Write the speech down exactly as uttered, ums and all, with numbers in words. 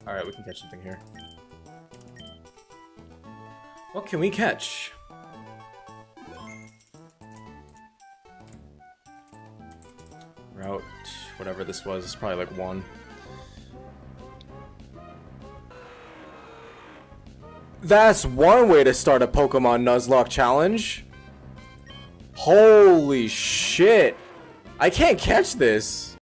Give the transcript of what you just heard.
Alright, we can catch something here. What can we catch? Route, whatever this was, it's probably like one. That's one way to start a Pokemon Nuzlocke challenge. Holy shit. I can't catch this.